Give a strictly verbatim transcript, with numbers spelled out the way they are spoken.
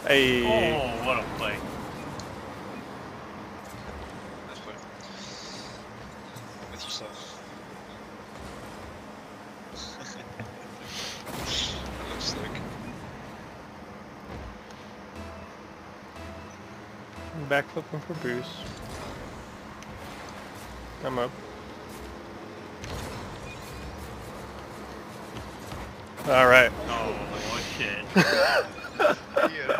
Hey. Oh, what a play. Nice play. With yourself. That looks slick. Backflipping for boost. I'm up. Alright. Oh, shit. Yeah.